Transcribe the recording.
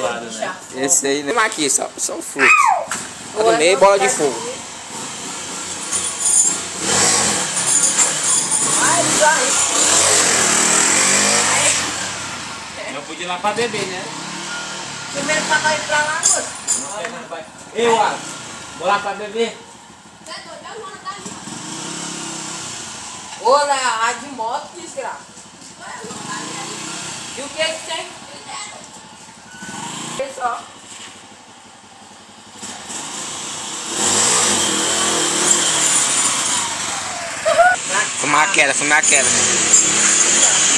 lado, né? Esse aí, né? Aqui, são frutos. Tá no meio, bola de fogo. Eu podia ir lá pra beber, né? Primeiro pra nós ir pra lá, moço. Não quer mais, vai. Eu, vou lá pra beber. Ô, a de moto, desgraça. E o que tem? Só. Fumar aquela, fumar aquela.